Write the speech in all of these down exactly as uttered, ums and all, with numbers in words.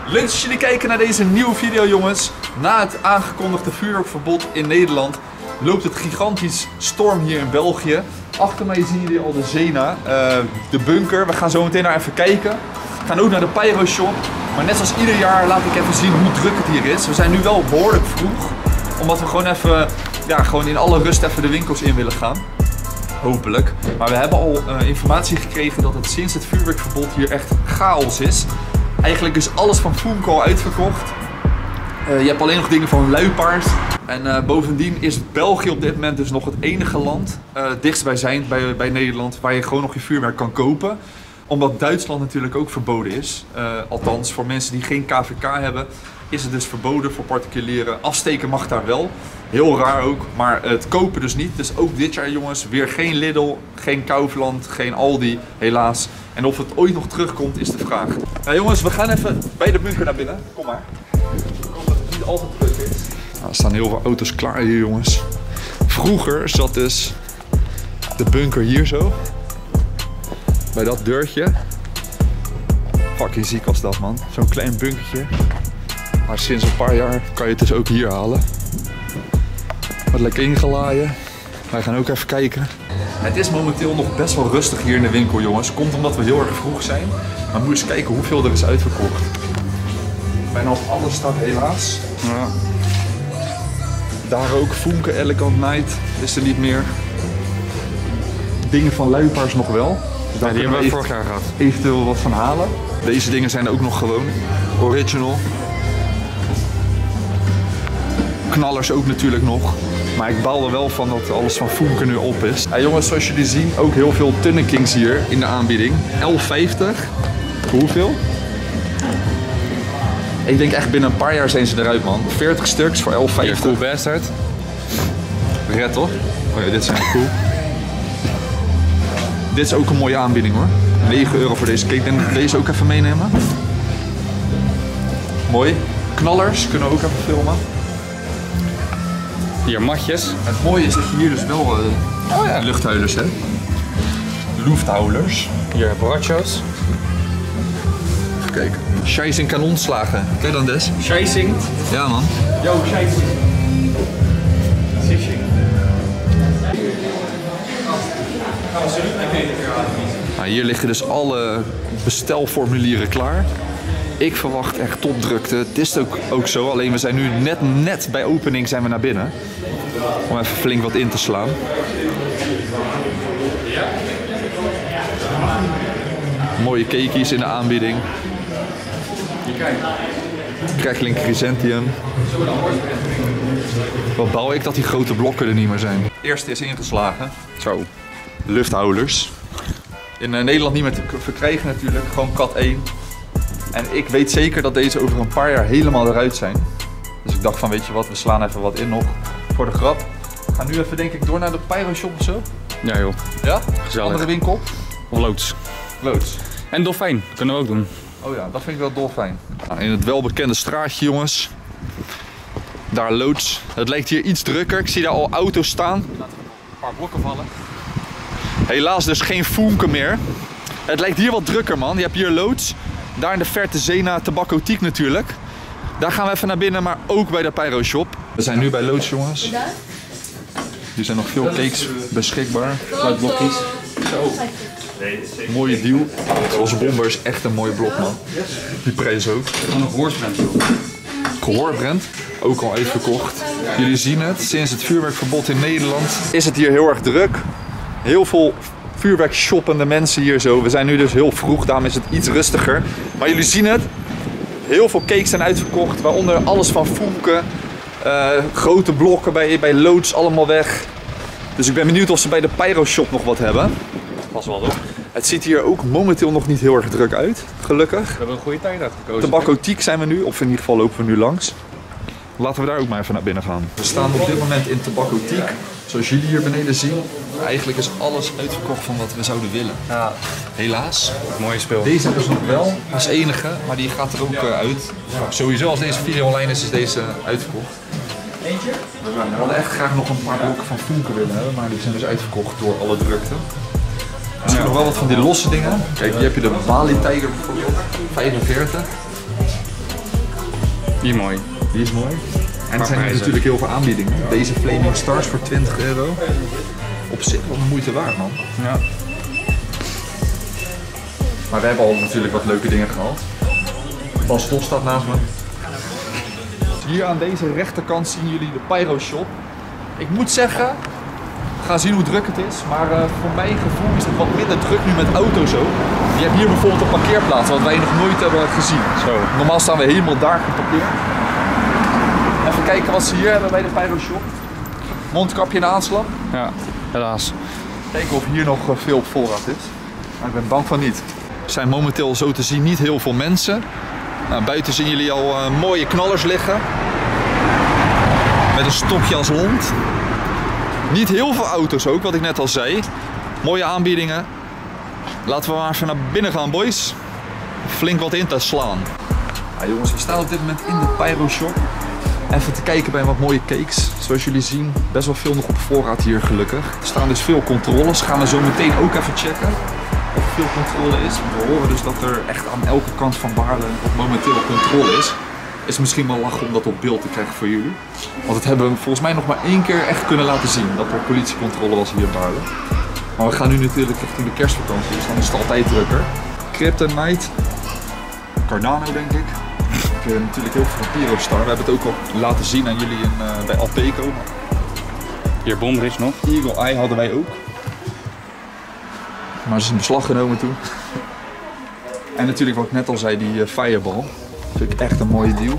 Leuk dat jullie kijken naar deze nieuwe video, jongens. Na het aangekondigde vuurwerkverbod in Nederland loopt het gigantisch storm hier in België. Achter mij zien jullie al de Zena, uh, de bunker. We gaan zo meteen naar even kijken. We gaan ook naar de Pyro Shop. Maar net zoals ieder jaar laat ik even zien hoe druk het hier is. We zijn nu wel behoorlijk vroeg, omdat we gewoon even, ja, gewoon in alle rust even de winkels in willen gaan. Hopelijk. Maar we hebben al uh, informatie gekregen dat het sinds het vuurwerkverbod hier echt chaos is. Eigenlijk is alles van Funko al uitverkocht. Uh, je hebt alleen nog dingen van Luipaard. En uh, bovendien is België op dit moment dus nog het enige land, uh, dichtstbijzijnd bij, bij Nederland, waar je gewoon nog je vuurwerk kan kopen. Omdat Duitsland natuurlijk ook verboden is. Uh, althans, voor mensen die geen K V K hebben, is het dus verboden voor particulieren. Afsteken mag daar wel. Heel raar ook, maar het kopen dus niet. Dus ook dit jaar, jongens, weer geen Lidl, geen Kaufland, geen Aldi, helaas. En of het ooit nog terugkomt, is de vraag. Nou jongens, we gaan even bij de bunker naar binnen. Kom maar. Ik hoop dat het niet altijd druk is. Nou, er staan heel veel auto's klaar hier, jongens. Vroeger zat dus de bunker hier zo. Bij dat deurtje. Fucking ziek was dat, man. Zo'n klein bunkertje. Maar sinds een paar jaar kan je het dus ook hier halen. Wat lekker ingelaaien. Wij gaan ook even kijken. Het is momenteel nog best wel rustig hier in de winkel, jongens. Komt omdat we heel erg vroeg zijn. Maar moet je eens kijken hoeveel er is uitverkocht. Bijna op alles staat helaas. Ja. Daar ook Funke Elegant Night is er niet meer. Dingen van Luipaars nog wel. Daar ja, die hebben we vorig jaar gehad. Eventueel wat van halen. Deze dingen zijn ook nog gewoon original. Knallers ook natuurlijk nog. Maar ik baal er wel van dat alles van Funke nu op is. Ja, jongens, zoals jullie zien ook heel veel Tunnekings hier in de aanbieding. elf vijftig. Voor hoeveel? Ik denk echt binnen een paar jaar zijn ze eruit, man. veertig stuks voor elf vijftig. Cool Bastard. Red toch? Oh ja, dit zijn cool. Dit is ook een mooie aanbieding, hoor. negen euro voor deze. Kijk, ik denk dat ik deze ook even meenemen. Mooi. Knallers kunnen we ook even filmen. Hier matjes. Het mooie is dat je hier dus wel uh, oh ja. luchthuilers hebt. Lufthouders. Hier brachos. Even kijken. Scheissing kanonslagen. Kijk dan des. Scheissing. Ja, man. Yo, scheissing. Scheissing. Nou, hier liggen dus alle bestelformulieren klaar. Ik verwacht echt topdrukte. Het is ook, ook zo, alleen we zijn nu net, net bij opening zijn we naar binnen. Om even flink wat in te slaan. Mooie cakejes in de aanbieding. Crackling Chrysanthemum. Wat bouw ik dat die grote blokken er niet meer zijn. De eerste is ingeslagen. Zo. Lufthouders. In uh, Nederland niet meer te verkrijgen natuurlijk. Gewoon kat één. En ik weet zeker dat deze over een paar jaar helemaal eruit zijn. Dus ik dacht van, weet je wat, we slaan even wat in nog. Voor de grap. We gaan nu even denk ik door naar de Pyro Shop of zo. Ja joh. Ja? Gezellig. Andere winkel? Of loods. Loods. En dolfijn, kunnen we ook doen. Oh ja, dat vind ik wel dolfijn. Nou, in het welbekende straatje, jongens. Daar loods. Het lijkt hier iets drukker. Ik zie daar al auto's staan. Laten we een paar blokken vallen. Helaas dus geen Funke meer. Het lijkt hier wat drukker, man. Je hebt hier loods. Daar in de verte Zena Tabakkotiek natuurlijk. Daar gaan we even naar binnen, maar ook bij de Pyro Shop. We zijn nu bij loods, jongens. Hier zijn nog veel cakes beschikbaar. Blokjes. Mooie deal. Onze bomber is echt een mooie blok, man. Die prijs ook. Gewoon een gehoorbrand. Gehoorbrand. Ook al uitverkocht. Jullie zien het. Sinds het vuurwerkverbod in Nederland is het hier heel erg druk. Heel veel vuurwerkshoppende mensen hier zo. We zijn nu dus heel vroeg, daarom is het iets rustiger. Maar jullie zien het. Heel veel cakes zijn uitverkocht. Waaronder alles van Funke. Uh, grote blokken bij, bij loods allemaal weg. Dus ik ben benieuwd of ze bij de Pyro Shop nog wat hebben. Pas wel op. Het ziet hier ook momenteel nog niet heel erg druk uit. Gelukkig. We hebben een goede tijd uitgekozen. Tabakkotiek zijn we nu, of in ieder geval lopen we nu langs. Laten we daar ook maar even naar binnen gaan. We staan op dit moment in Tabakkotiek. Zoals jullie hier beneden zien. Eigenlijk is alles uitverkocht van wat we zouden willen. Ja. Helaas. Mooie speel. Deze hebben ze nog wel als enige, maar die gaat er ook uh, uit. Nou, sowieso als deze video online is, is deze uitverkocht. Eentje? We hadden echt graag nog een paar blokken van Funke willen hebben, maar die zijn dus uitverkocht door alle drukte. Er zijn nog wel wat van die losse dingen. Kijk, hier heb je de Bali Tiger bijvoorbeeld, vijfenveertig. Die mooi. Die is mooi. En er zijn prijzen. natuurlijk heel veel aanbiedingen. Deze Flaming Stars voor twintig euro. Op zich wel de moeite waard, man. Ja. Maar we hebben al natuurlijk wat leuke dingen gehad. Bas Vos staat naast me. Hier aan deze rechterkant zien jullie de Pyro Shop. Ik moet zeggen, we gaan zien hoe druk het is. Maar uh, voor mijn gevoel is het wat minder druk nu met auto's ook. Je hebt hier bijvoorbeeld een parkeerplaats wat wij nog nooit hebben gezien. Zo. Normaal staan we helemaal daar geparkeerd. Even kijken wat ze hier hebben bij de Pyro Shop. Mondkapje in de aanslag. Ja, helaas. Kijken of hier nog uh, veel op voorraad is. Maar ik ben bang van niet. Er zijn momenteel zo te zien niet heel veel mensen. Nou, buiten zien jullie al uh, mooie knallers liggen. Met een stokje als hond. Niet heel veel auto's ook, wat ik net al zei. Mooie aanbiedingen. Laten we maar even naar binnen gaan, boys. Flink wat in te slaan. Ja, jongens, we staan op dit moment in de Pyro Shop. Even te kijken bij wat mooie cakes. Zoals jullie zien, best wel veel nog op voorraad hier gelukkig. Er staan dus veel controles. Gaan we zo meteen ook even checken of er veel controle is. We horen dus dat er echt aan elke kant van Baarle momenteel controle is. Is misschien wel lachen om dat op beeld te krijgen voor jullie. Want dat hebben we volgens mij nog maar één keer echt kunnen laten zien. Dat er politiecontrole was hier in Baarle. Maar we gaan nu natuurlijk richting de kerstvakantie, dus dan is het altijd drukker. Kryptonite. Cardano denk ik. Ik heb natuurlijk heel veel van Pyrostar. We hebben het ook al laten zien aan jullie in, uh, bij Alpeco. Hier Bombridge nog. Eagle Eye hadden wij ook. Maar ze is in beslag genomen toen. En natuurlijk wat ik net al zei, die uh, Fireball. Vind ik echt een mooie deal.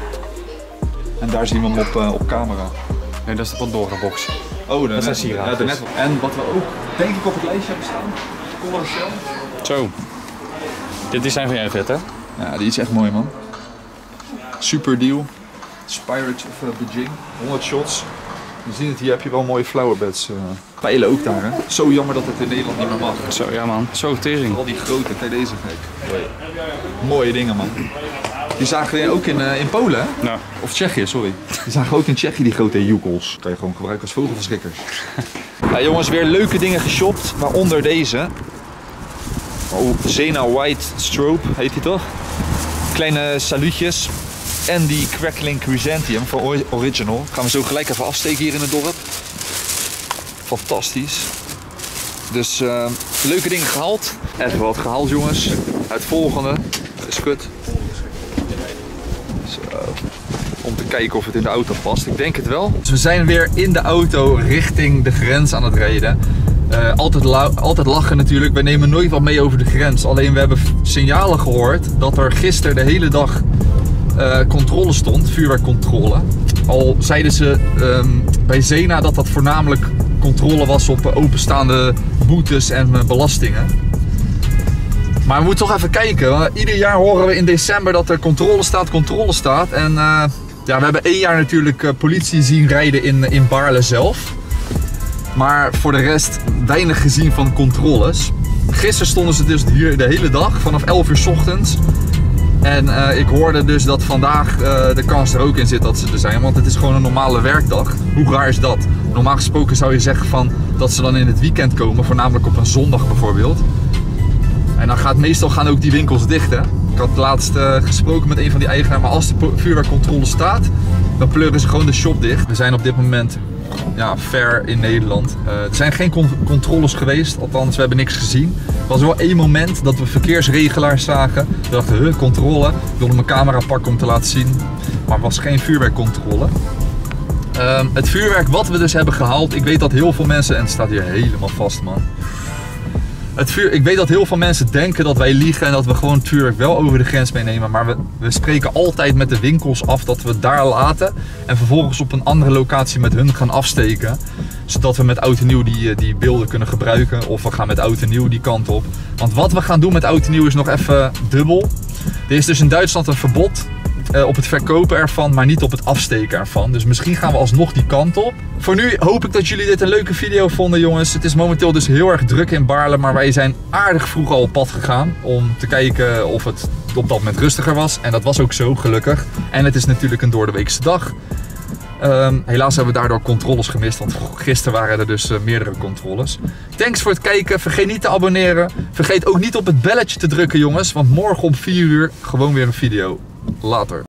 En daar zien we hem op, uh, op camera. Nee, dat is de Pandora-box. Oh, dat zijn sieraden. Ja, en wat we ook denk ik op het lijstje hebben staan. Color Shell. Zo. Dit is zijn van jij vet, hè? Ja, die is echt mooi, man. Super deal. Spirit of uh, Beijing. honderd shots. Je ziet het, hier heb je wel mooie flowerbeds. Uh, pijlen ook daar, hè. Zo jammer dat het in Nederland niet meer mag. Zo, ja man. Zo tering. Al die grote, kijk deze gek. Mooie dingen, man. Die zagen we ook in, uh, in Polen, hè? Nou. Of Tsjechië, sorry. Die zagen we ook in Tsjechië, die grote joekels. Kan je gewoon gebruiken als vogelverschrikkers. Ja, jongens, weer leuke dingen geshopt. Waaronder deze. Oh, Zena White Strobe heet die toch? Kleine saluutjes. En die Crackling Chrysanthemum van Original. Gaan we zo gelijk even afsteken hier in het dorp. Fantastisch. Dus uh, leuke dingen gehaald. Even wat gehaald, jongens. Het volgende is kut. Zo. Om te kijken of het in de auto past. Ik denk het wel. Dus we zijn weer in de auto richting de grens aan het rijden. Uh, altijd, altijd lachen natuurlijk. We nemen nooit wat mee over de grens. Alleen we hebben signalen gehoord dat er gisteren de hele dag uh, controle stond. Vuurwerkcontrole. Al zeiden ze um, bij Zena dat dat voornamelijk controle was op uh, openstaande boetes en uh, belastingen. Maar we moeten toch even kijken. Ieder jaar horen we in december dat er controle staat, controle staat. En uh, ja, we hebben één jaar natuurlijk uh, politie zien rijden in, in Baarle zelf. Maar voor de rest weinig gezien van controles. Gisteren stonden ze dus hier de hele dag, vanaf elf uur 's ochtends. En uh, ik hoorde dus dat vandaag uh, de kans er ook in zit dat ze er zijn. Want het is gewoon een normale werkdag. Hoe raar is dat? Normaal gesproken zou je zeggen van dat ze dan in het weekend komen. Voornamelijk op een zondag bijvoorbeeld. En dan gaat meestal gaan ook die winkels dicht, hè. Ik had laatst uh, gesproken met een van die eigenaren. Maar als de vuurwerkcontrole staat, dan pleuren ze gewoon de shop dicht. We zijn op dit moment ja, ver in Nederland. Uh, er zijn geen con controles geweest, althans we hebben niks gezien. Er was wel één moment dat we verkeersregelaars zagen. We dachten, huh, controle. Ik wilde mijn camera pakken om te laten zien. Maar het was geen vuurwerkcontrole. Um, het vuurwerk wat we dus hebben gehaald, ik weet dat heel veel mensen, en het staat hier helemaal vast, man. Het vuur, ik weet dat heel veel mensen denken dat wij liegen en dat we gewoon het vuurwerk wel over de grens meenemen. Maar we, we spreken altijd met de winkels af dat we het daar laten. En vervolgens op een andere locatie met hun gaan afsteken. Zodat we met oud en nieuw die, die beelden kunnen gebruiken. Of we gaan met oud en nieuw die kant op. Want wat we gaan doen met oud en nieuw is nog even dubbel. Er is dus in Duitsland een verbod uh, op het verkopen ervan, maar niet op het afsteken ervan. Dus misschien gaan we alsnog die kant op. Voor nu hoop ik dat jullie dit een leuke video vonden, jongens. Het is momenteel dus heel erg druk in Baarle, maar wij zijn aardig vroeg al op pad gegaan om te kijken of het op dat moment rustiger was. En dat was ook zo, gelukkig. En het is natuurlijk een doordeweekse dag. Um, helaas hebben we daardoor controles gemist, want gisteren waren er dus uh, meerdere controles. Thanks voor het kijken, vergeet niet te abonneren. Vergeet ook niet op het belletje te drukken, jongens, want morgen om vier uur gewoon weer een video. Later.